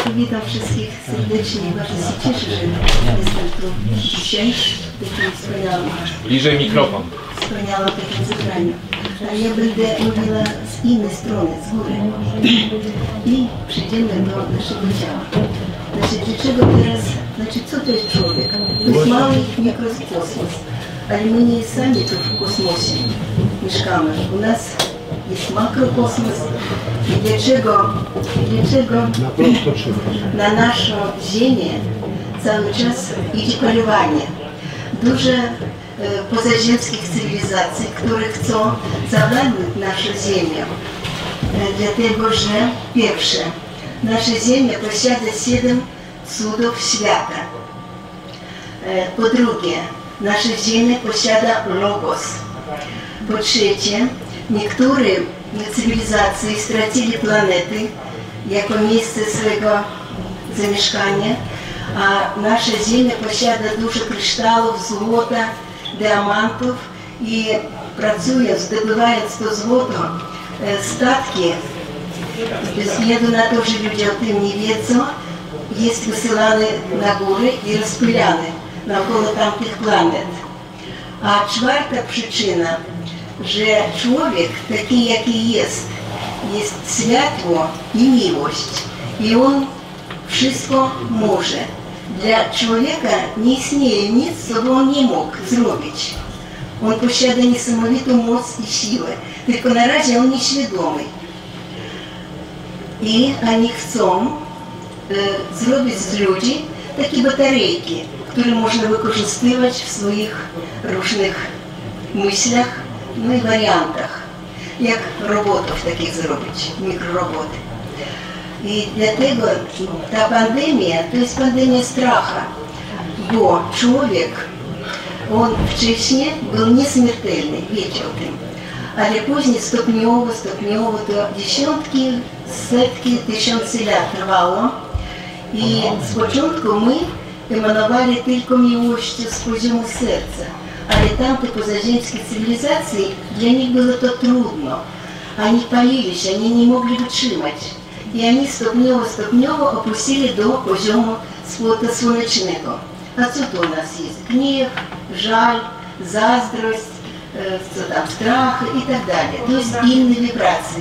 Witam wszystkich serdecznie. Bardzo się cieszę, że jestem tu dzisiaj w takim wspaniałym... Bliżej mikrofon. Wspaniałym takim zebraniu. Ale ja będę mówiła z innej strony, z góry. I przejdziemy do naszego ciała. Znaczy, dlaczego teraz... Znaczy, co to jest człowiek? To jest mały mikrokosmos. Ale my nie sami tu w kosmosie mieszkamy. U nas jest makrokosmos. I dlaczego na naszą Ziemię cały czas idzie polowanie? Dużo pozaziemskich cywilizacji, które chcą zawładnąć naszą Ziemię. Dlatego, że pierwsze, nasza Ziemia posiada 7 cudów świata. Po drugie, nasza Ziemia posiada logos. Po trzecie, niektóre cywilizacje stracili planety jako miejsce swojego zamieszkania, a nasza Ziemia posiada dużo kryształów, złota, diamentów i pracując, zdobywając to złoto, statki, bez względu na to, że ludzie o tym nie wiedzą, jest wysyłane na góry i rozpylane naokoło tamtych planet. A czwarta przyczyna, że człowiek taki jaki jest światło i miłość i on wszystko może. Dla człowieka nie istnieje nic, co by on nie mógł zrobić. On posiada niesamowitą moc i siłę, tylko na razie on nieświadomy. I oni chcą zrobić z ludzi takie baterejki, które można wykorzystywać w swoich różnych myślach, no i wariantach. Jak robotów takich zrobić, mikroroboty. I dlatego ta pandemia, to jest pandemia strachu, bo człowiek, on wcześniej był nieśmiertelny, wiecie o tym. Ale później stopniowo to dziesiątki, setki, tysięcy lat trwało. I z początku my emanowali tylko miłością z poziomu serca. Ale tamte pozaziemskie cywilizacje, dla nich było to trudno. Oni palili się, oni nie mogli wytrzymać. I oni stopniowo opuścili do poziomu spłotu słonecznego. A co to u nas jest? Gniew, żal, zazdrość, co tam, strach i tak dalej. To jest inne wibracje.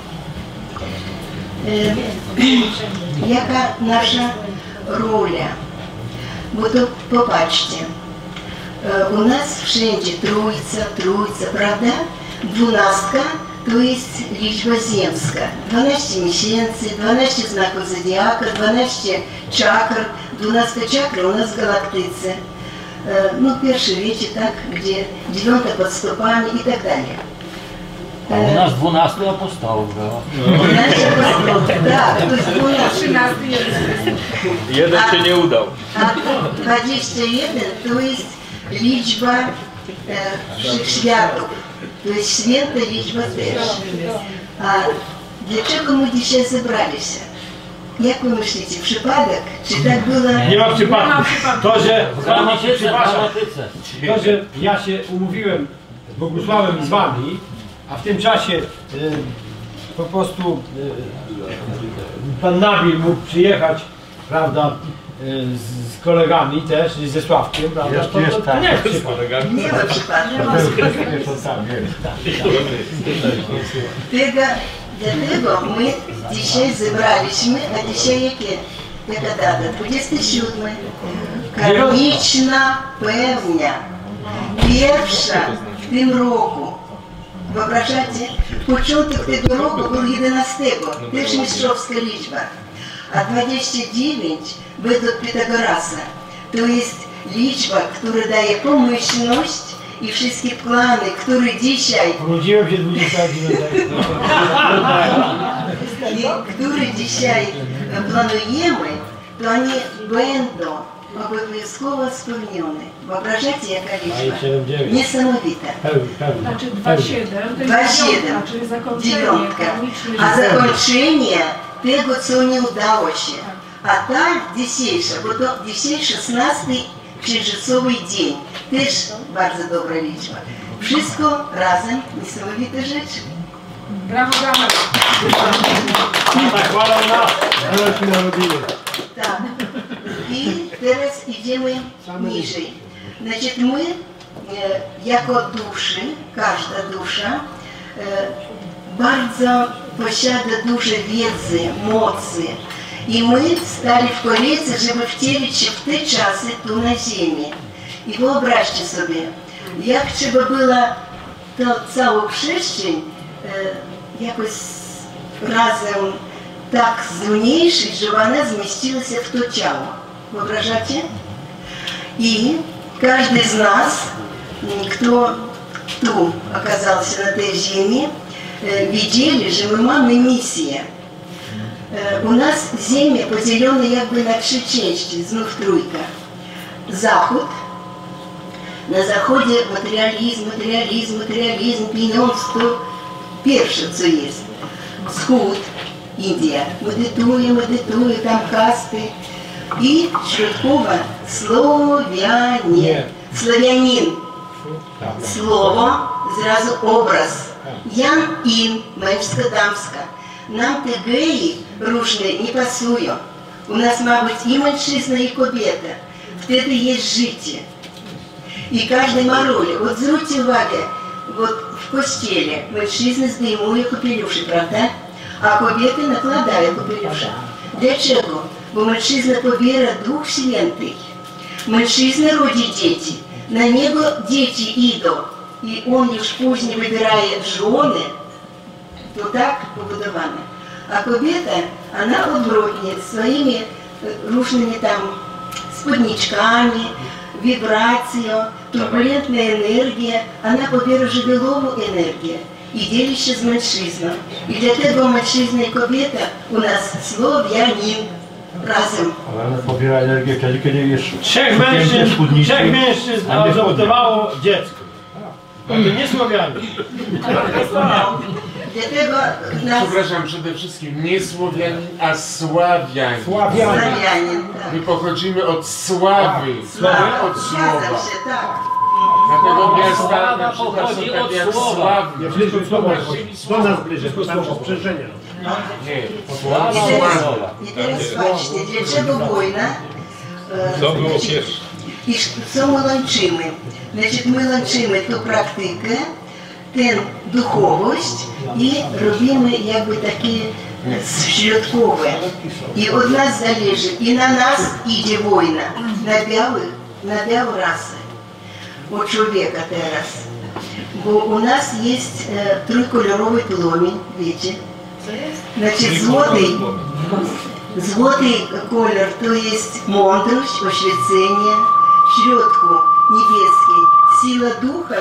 Jaka nasza rola? Bo to popatrzcie. U nas wszędzie trójca, prawda? 12 to jest liczba ziemska. 12 miesięcy, 12 znaków zodiaka, 12 czakr, 12 czakr u nas w galaktyce. No pierwsze wiecie, tak, gdzie 9 pod stopami i tak dalej. A u nas 12 apostołów było. 12 apostołów, tak, to jest 12. 13 jest. Jeden się nie udał. A 21 to jest liczba wszechświatów. To jest święta liczba też. A dlaczego my dzisiaj zebrali się? Jak wy myślicie, przypadek? Czy tak było? Nie ma przypadku. To, że ja się umówiłem z Bogusławem i z wami, a w tym czasie po prostu pan Nabil mógł przyjechać, prawda, z kolegami też, ze Sławkiem, prawda? To nie jest przypadek. Nie ma przypadku. Dlatego my dzisiaj zebraliśmy, a dzisiaj jaka data? 27. Karmiczna pełnia. Pierwsza w tym roku. Wyobrażacie? Początek tego roku był 11. Też mistrzowska liczba. A 29 według Pitagorasa to jest liczba, która daje pomyślność i wszystkie plany, które dzisiaj... Urodziłem się 29. które dzisiaj planujemy, to oni będą obowiązkowo spełnione. Wyobrażacie, jaka liczba? Niesamowita. Znaczy 2,7 to jest 2,7, czyli zakończenie. dziewiątka. A zakończenie tego, co nie udało się. A tak dzisiejsza, bo to dzisiaj 16 księżycowy dzień. Też bardzo dobra liczba. Wszystko razem, niesamowite rzeczy. Brawo, brawo. Tak chwalą nas, ale się narodzili. Tak. I teraz idziemy niżej. Значит, my jako duszy, każda dusza bardzo posiada dużo wiedzy, mocy. I my stali w kolejce, żeby wcielić się w te czasy tu na ziemi. I wyobraźcie sobie, jak trzeba było to całą przestrzeń jakoś razem tak zmniejszyć, żeby ona zmieściła się w to ciało. Wyobrażacie? I każdy z nas, kto tu оказался на tej ziemi, widzieli, że my mamy misję. У нас Ziemia podzielona jakby na 3 części, znów trójka. Zachód. Na zachodzie materializm, pieniądz to pierwsze co jest. Wschód, India. Medytuje, tam kasty. I środkowa Słowianie. Słowianin. Słowo, zrazu obraz. Jan-in, mężska-damska. Nam te geji różne nie pasują. U nas ma być i mężczyzna, i kobieta. Wtedy jest życie. I każdy ma rolę. Вот zwróćcie uwagę, вот w kościele mężczyzna zdejmuje kapelusze, prawda? A kobiety nakładają kapelusze. Dlaczego? Bo mężczyzna pobiera Duch Święty. Mężczyzna rodzi dzieci. Na niego dzieci idą. I on już później wybieraje żony. To tak pobudowane. A kobieta, ona odwrotnie, swoimi różnymi tam spódniczkami, wibracją, турбулентną energię, ona pobiera żywiołową energię i dzieli się z mężczyzną. I dlatego mężczyzna i kobieta u nas Słowianin razem. Ale ona pobiera energię wtedy, kiedy jest... Trzech mężczyzn adoptowało dziecko. To nie Słowianie. Dlatego nas... Przepraszam, przede wszystkim nie Słowianin, a Sławianin. Słowianin, tak. My pochodzimy od sławy, nie od Zgadzam słowa. się, tak. Dlatego miasta na przykład pochodzi są takie od jak słowa. Sławny. Do nas bliżej, tam sprzężenia. Nie, I teraz patrzcie, dlaczego wojna? To było pierwsze. I co my łączymy? Значит, my łączymy tę praktykę, tę duchowość i robimy jakby takie środkowe. I od nas zależy, i na nas idzie wojna, na białą rasę, od człowieka teraz. Bo u nas jest trójkolorowy płomień, wiecie? Значит, złoty kolor to jest mądrość, oświecenie, w środku niebieskiej siła ducha,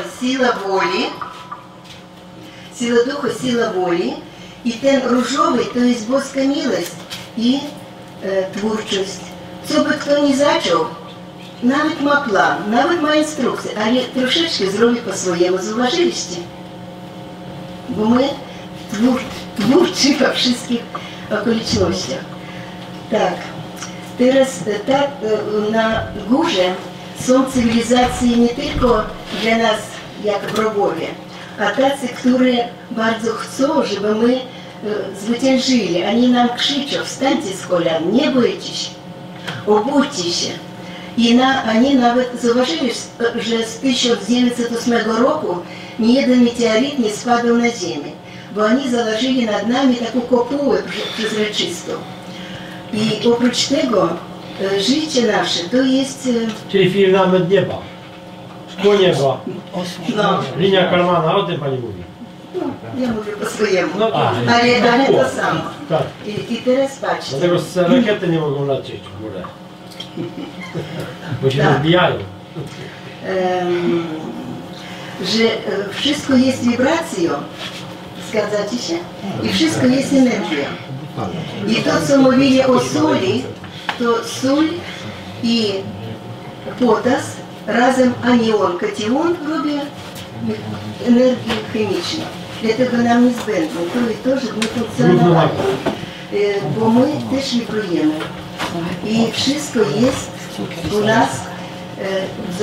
siła woli i ten różowy to jest boska miłość i twórczość. Co by kto nie zaczął, nawet ma plan, nawet ma instrukcję, ale troszeczkę zrobi po swojemu, zauważyliście? Bo my twórczy we wszystkich okolicznościach. Tak, teraz tak, na górze są cywilizacje nie tylko dla nas jak wrogowie, a tacy, którzy bardzo chcą, żeby my zwyciężyli. Oni nam krzyczą, wstańcie z kolan, nie bójcie się, obudźcie się. I oni nawet zauważyli, że z 1908 roku ni jeden meteoryt nie spadł na ziemię, bo oni założyli nad nami taką kopułę przezroczystą. I oprócz tego życie nasze to jest... Czyli filament nieba. Szkło nieba. No, Linia Karmana, o tym pani mówi. no ja mówię po swojemu, No tak. ale to samo. Tak. I teraz patrzcie. Dlatego rakiety nie mogą lecieć w górę. Bo się Tak. rozbijają. Że wszystko jest wibracją. Zgadzacie się? I wszystko jest energią. I to, co mówili o soli, to sól i potas razem anion, kation robią energię chemiczną. Dlatego nam niezbędne to, żeby my funkcjonowali. Bo my też wibrujemy. I wszystko jest u nas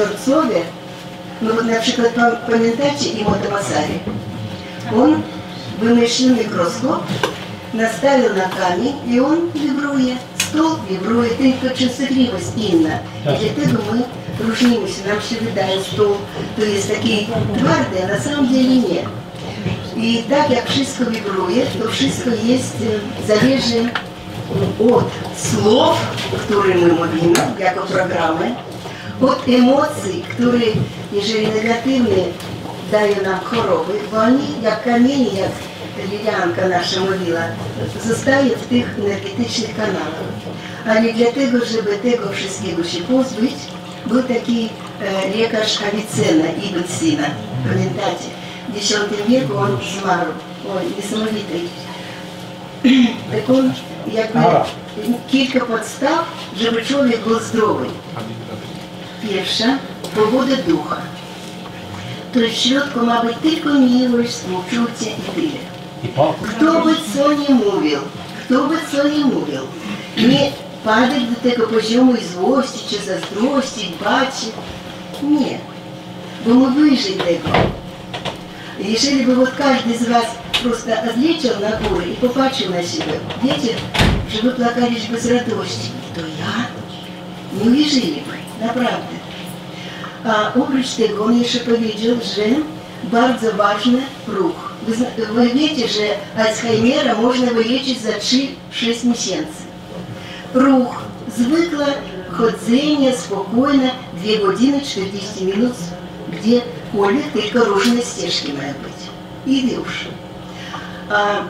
wzorcowe. No, na przykład pamiętacie Imoto Masari? On вымышленный микроскоп, наставил на камень, и он вибрует. Стол вибрует, и очень согревость инна. И для этого мы ружнимся, нам ще видає стол, то есть такие твердые, а на самом деле нет. И так как wszystko вибрует, то wszystko есть залежит от слов, которые мы mówimy, jako программы, от эмоций, которые, jeżeli негативные, dają nam choroby, bo oni jak kamienie, jak Lilianka nasza mówiła, zostaje w tych energetycznych kanałach. Ale dlatego, żeby tego wszystkiego się pozbyć, był taki lekarz Avicenna, Ibn Sina. Pamiętacie? W X wieku on zmarł. Oj, niesamowity. Tak on jakby kilka podstaw, żeby człowiek był zdrowy. Pierwsza, pogoda ducha. To jest w środku ma być tylko miłość, współczucie i tyle. Kto by co nie mówił, nie padać do tego poziomu złości czy zazdrości, dbać. Nie, bo my wyżej tego. Jeżeli by вот каждый из вас просто отлетел на горы и popatrzył na siebie, wiecie, że wy płakaliście bez radości, to ja nie uwierzyliby, naprawdę. A oprócz tego on jeszcze powiedział, że bardzo ważny ruch. Вы wiecie, że Alzheimera można wyleczyć za 3-6 miesięcy. Ruch, zwykłe chodzenie, spokojne, 2 godziny 40 minut, gdziekolwiek, tylko różne ścieżki mają być. I już. A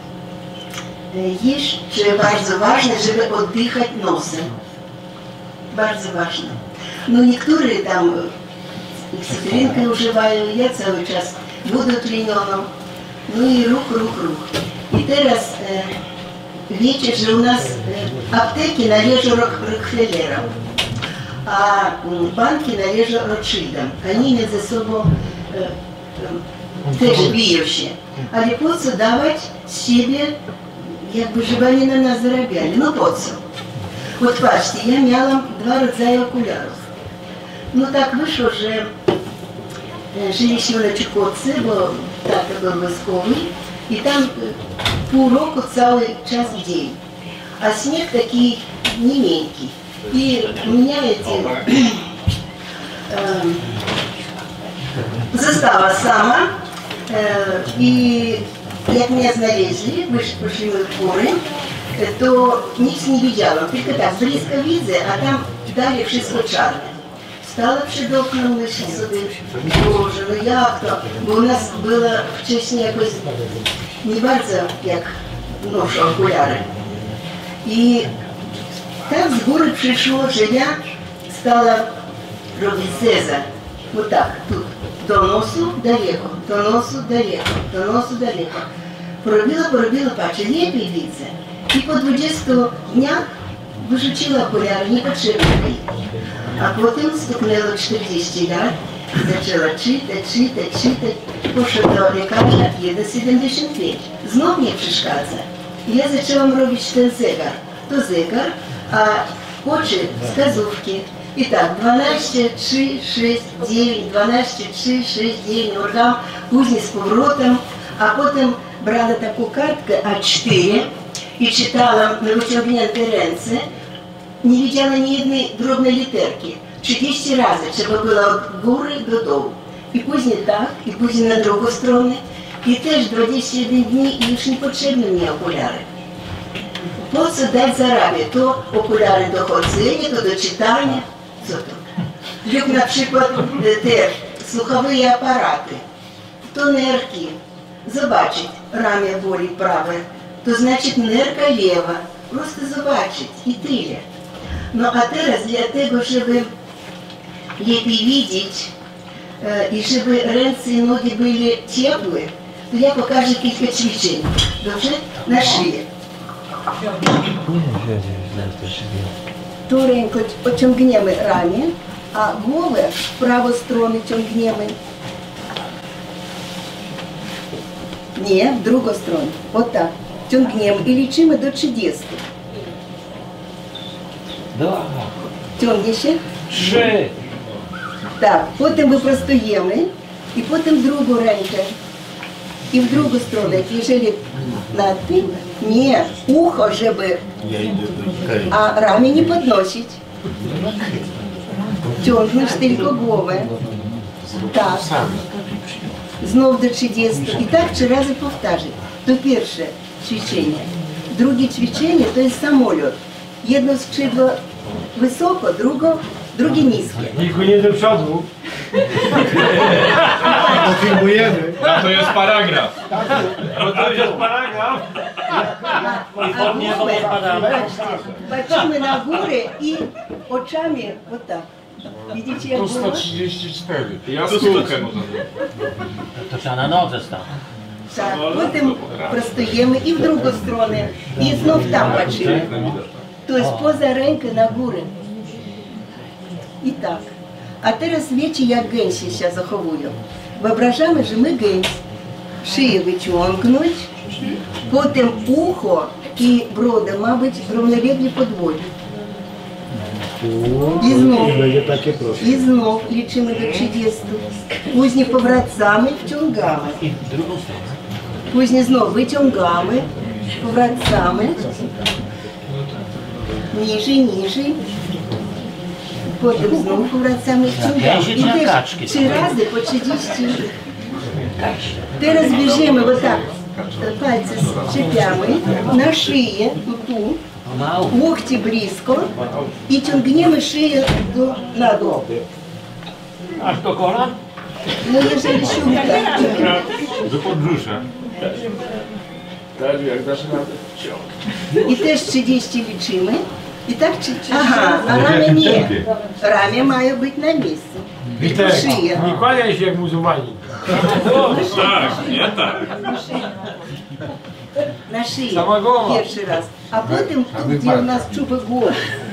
jeszcze bardzo ważne, żeby oddychać nosem. Bardzo ważne. No niektórzy tam cytrynkę używają, ja cały czas wodę tlenioną. No i ruch. I teraz wiecie, że u nas apteki należą Rockefellerom, a banki należą Rothschildom. Oni między sobą też biją się. Ale po co dawać z siebie, jakby żeby oni na nas zarabiali? No po co? Вот patrzcie, ja miałam 2 rodzaje okularów. No tak wyszło, że żyliśmy na Czukotce, bo tata był wojskowy i tam pół roku cały czas dzień. A śnieg taki nie miękki. I mnie została sama i jak mnie znaleźli, poszliśmy w góry, to nic nie widziałam, tylko tak blisko widzę, a tam dalej wszystko czarne. Stała przed oknem, myślę sobie, Boże, no jak to? Bo u nas było wcześniej jakoś nie bardzo jak noszę okulary. I tak z góry przyszło, że ja stała robić zeza. Bo tak, tu do nosu daleko, do nosu daleko, do nosu daleko. Porobiła, patrzę, lepiej widzę. I po 20 dniach wyrzuciła okulary, niepotrzebne jej. A potem stuknęło 40 lat i zaczęła czytać. Poszła do lekarza 1,75. Znów nie przeszkadza. I ja zaczęłam robić ten zegar. To zegar, a oczy wskazówki. I tak, 12, 3, 6, 9, 12, 3, 6, 9, tam, później z powrotem, a potem brała taką kartkę A4 i czytałam na wyciągnięte ręce. Nie widziała ni jednej drobnej literki. 30 razy trzeba było od góry do dołu. I później tak, i później na drugą stronę. I też 21 dni i już nie potrzebne mi okulary. Po co dać zarabiać? To okulary do chodzenia, to do czytania. Co to? Lub na przykład te słuchowe aparaty. To nerki. Zobaczyć, ramię boli prawe. To znaczy nerka lewa. Просто zobaczyć i tyle. No a teraz dlatego, żeby lepiej widzieć i żeby ręce i nogi były ciepłe, to ja pokażę kilka ćwiczeń. Dobrze? Na szyję. Tu ręką pociągniemy ramię, a głowę w prawą stronę ciągniemy. Nie, w drugą stronę. O tak. Ciągniemy i liczymy do 30. Ciągnie się? 3. Tak, potem wyprostujemy i potem drugą rękę. И в другую сторону, jeżeli на tym, nie, ucho, żeby, a ramię nie podnosić. Ciągnąć tylko głowę. Tak. Znów do 30. I tak 3 razy powtarzać. To pierwsze ćwiczenie. Drugie ćwiczenie to jest samolot. Jedno skrzydło wysoko, drugie niskie. Niku nie do przodu. Filmujemy. A to jest paragraf. Bo to już jest paragraf. A głowę patrzymy na górę i oczami вот tak. Widzicie jak Tu było? 134. Jaskółkę można To trzeba na nodze stać. Tak, potem prostujemy i w drugą stronę. I znów tam patrzymy. To jest poza rękę na górę. I tak. A teraz wiecie, jak gęsi się zachowują. Wyobrażamy, że my gęś szyję wyciągnąć, potem ucho i broda ma być równolegle podwójne. I znów liczymy do 30. Później powracamy, wciągamy. Później znów wyciągamy, powracamy. Niżej. Potem znów powracamy, wciągamy. I też 3 razy po 30. Teraz bierzemy вот tak. Palce szczepiamy na szyję, tu. Łokcie blisko i ciągniemy szyję na dół. Aż do kolan? No jeżeli siłka. Do podbrzusza. Tak, jak dasz radę. I też 30 liczymy. I tak aha, a ramię nie. Ramię mają być na miejscu. Witek, Szyja. nie kłaniaj się jak muzułmanin. Tak, nie tak. Na szyję. Sama głowa. Pierwszy raz. A potem tu, gdzie u nas czubek głowy.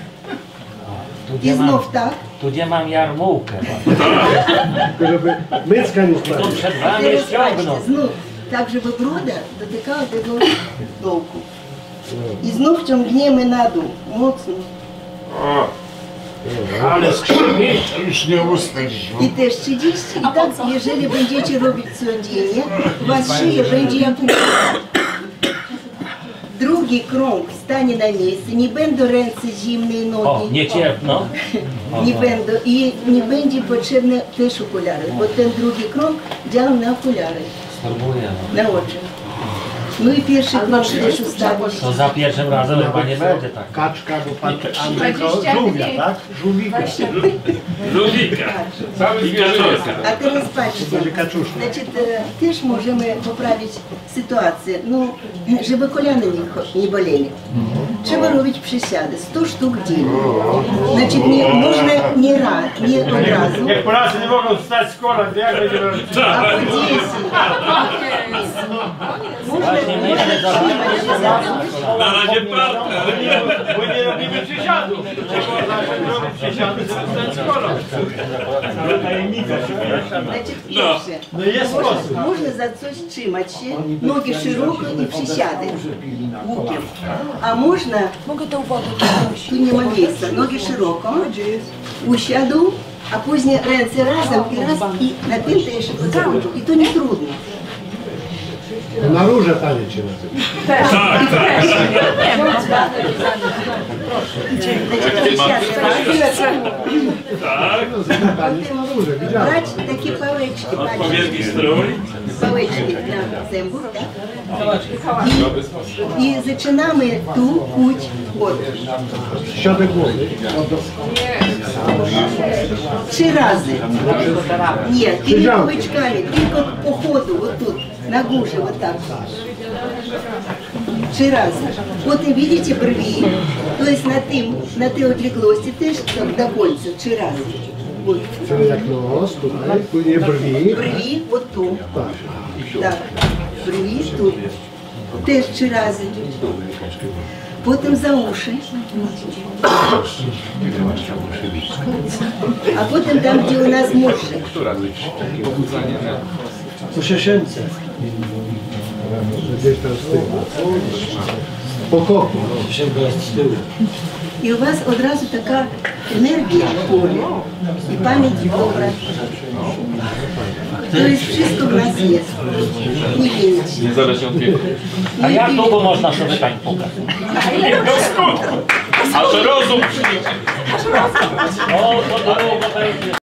I znów tak. Tu gdzie mam jarmułkę. Żeby mycka nie Tu spadła. przed wami Teraz ściągną. patrzcie, znów. Tak, żeby broda dotykała tego dołku. I znów ciągniemy na dół. Mocno. Ale skrzypi. Już nie usnąć. I też 30. I tak, jeżeli będziecie robić codziennie, u was szyja będzie jak u mnie. Drugi krąg stanie na miejscu, nie będą ręce zimne, nogi. O, nie ciepną. Nie będą i nie będzie potrzebne też okulary, bo ten drugi krąg działa na okulary, Spróbuję. na oczy. No i pierwszy krąg też ustawić. To za pierwszym razem chyba nie będzie tak. Kaczka, bo pan Andrzej to żółwia, tak? Żółwika. Żółwika. Cały zwierzęta. A teraz patrzcie, значит, też możemy poprawić sytuację, no, żeby kolana nie boleli. Trzeba robić przysiady, 100 sztuk dziennie. Значит, można nie od razu, Jak Polacy nie mogą wstać z kolan, to jak będzie robić? a po 10. Można myślę, że Na razie partner. Bo nie robimy przysiadów. Trzeba robić przysiady, żeby wstać z kolan. Значит, pierwsze. No jest sposób. Można za coś trzymać się, nogi szeroko i przysiady łukiem. A można, tu nie ma miejsca, nogi szeroko, usiadł, a później ręce razem i raz i na tym też podskoczył. I to nie trudno. Na róże taniec się nazywa. Taniec na róże, widziałem. Brać takie pałeczki, Odpowiedni strój. pałeczki na zębów, tak? I zaczynamy tu kuć od Środek głowy. 3 razy. Nie, tymi łyczkami, tylko po chodu, вот тут, na górze, вот так. 3 razy. Potem widzicie brwi, to jest na tej odległości też tak, do końca, 3 razy. Вот. Czyli jak nos, tutaj, później brwi. Brwi, вот tu. Tak. Tak, brwi, tu. Też 3 razy. Potem za uszy. A potem tam, gdzie u nas muszy. Po sieszence. Gdzieś tam z tyłu. Po koku. I u was od razu taka energia w głowie i pamięć dobra. To jest wszystko w nas jest. Nie winno się. Niezależnie od wieku. A jak długo można sobie tak pukać? Do skutku. Aż rozum przyjdzie. O, to długo będzie.